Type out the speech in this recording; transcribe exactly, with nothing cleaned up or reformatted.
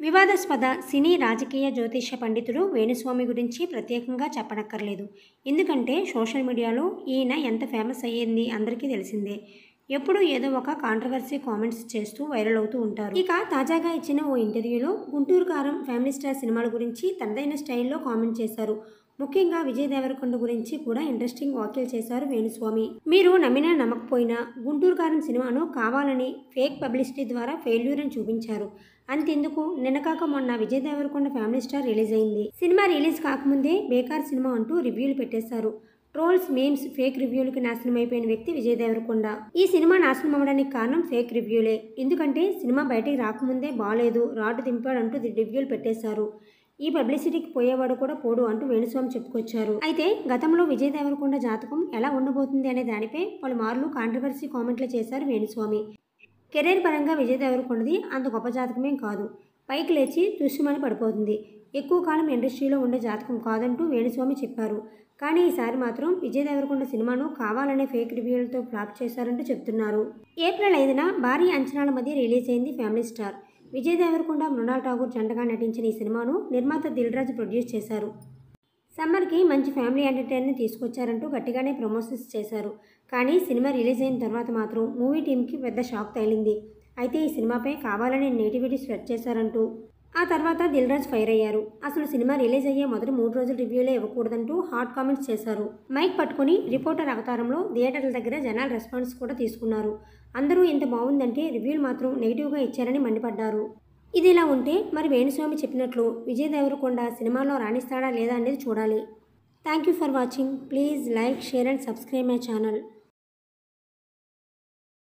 వివాదాస్పద సినీ రాజకీయ జ్యోతిష్య పండితుడు వేణుస్వామి గురించి ప్రత్యేకంగా చెప్పనక్కర్లేదు. ఎందుకంటే సోషల్ మీడియాలో ఈయన ఎంత ఫేమస్ అయ్యింది అందరికీ తెలిసిందే. ఎప్పుడూ ఏదో ఒక కాంట్రవర్సీ కామెంట్స్ చేస్తూ వైరల్ అవుతూ ఉంటారు. ఇక తాజాగా ఇచ్చిన ఓ ఇంటర్వ్యూలో గుంటూరు కారం, ఫ్యామిలీ స్టార్ సినిమాల గురించి తనదైన స్టైల్లో కామెంట్ చేశారు. ముఖ్యంగా విజయ్ దేవరకొండ గురించి కూడా ఇంట్రెస్టింగ్ వ్యాఖ్యలు చేశారు వేణుస్వామి. మీరు నమ్మినా నమ్మకపోయినా గుంటూరు కారం సినిమాను కావాలని ఫేక్ పబ్లిసిటీ ద్వారా ఫెయిల్యూర్ అని చూపించారు. అంతెందుకు, నిన్న కాక మొన్న Vijay Deverakonda family star release అయింది. సినిమా రిలీజ్ కాకముందే బేకార్ సినిమా అంటూ రివ్యూలు పెట్టేశారు. ట్రోల్స్, మీమ్స్, ఫేక్ రివ్యూలకి నాశనం అయిపోయిన వ్యక్తి విజయ్ దేవరకొండ. ఈ సినిమా నాశనం అవ్వడానికి కారణం ఫేక్ రివ్యూలే. ఎందుకంటే సినిమా బయటికి రాకముందే బాలేదు, రాడ్డు దింపాడంటూ రివ్యూలు పెట్టేశారు. ఈ పబ్లిసిటీకి పోయేవాడు కూడా పోడు అంటూ వేణుస్వామి చెప్పుకొచ్చారు. అయితే గతంలో విజయ్ దేవరకొండ జాతకం ఎలా ఉండబోతుంది అనే దానిపై పలుమార్లు కాంట్రవర్సీ కామెంట్లు చేశారు వేణుస్వామి. కెరీర్ పరంగా విజయ్ దేవరకొండది అంత గొప్ప జాతకమేం కాదు. పైకి లేచి తుస్సుమని పడిపోతుంది. ఎక్కువ కాలం ఇండస్ట్రీలో ఉండే జాతకం కాదంటూ వేణుస్వామి చెప్పారు. కానీ ఈసారి మాత్రం విజయ్ దేవరకొండ సినిమాను కావాలనే ఫేక్ రివ్యూలతో ఫ్లాప్ చేశారంటూ చెప్తున్నారు. ఏప్రిల్ ఐదున భారీ అంచనాల మధ్య రిలీజ్ అయింది ఫ్యామిలీ స్టార్. విజయ్ దేవరకొండ, మృణాల్ ఠాగూర్ జంటగా నటించిన ఈ సినిమాను నిర్మాత దిల్ రాజు ప్రొడ్యూస్ చేశారు. సమ్మర్కి మంచి ఫ్యామిలీ ఎంటర్టైన్మెంట్ తీసుకొచ్చారంటూ గట్టిగానే ప్రమోషన్స్ చేశారు. కానీ సినిమా రిలీజ్ అయిన తర్వాత మాత్రం మూవీ టీంకి పెద్ద షాక్ తగిలింది. అయితే ఈ సినిమాపై కావాలనే నెగిటివిటీ స్ప్రెడ్ చేశారంటూ ఆ తర్వాత దిల్ రాజు ఫైర్ అయ్యారు. అసలు సినిమా రిలీజ్ అయ్యే మొదటి మూడు రోజులు రివ్యూలే ఇవ్వకూడదంటూ హాట్ కామెంట్స్ చేశారు. మైక్ పట్టుకుని రిపోర్టర్ అవతారంలో థియేటర్ల దగ్గర జనాల రెస్పాన్స్ కూడా తీసుకున్నారు. అందరూ ఇంత బాగుందంటే రివ్యూలు మాత్రం నెగిటివ్గా ఇచ్చారని మండిపడ్డారు. ఇది ఇలా ఉంటే మరి వేణుస్వామి చెప్పినట్లు విజయ్ దేవరకొండ సినిమాలో రాణిస్తాడా లేదా అనేది చూడాలి. Thank you for watching. Please like, share and subscribe my channel.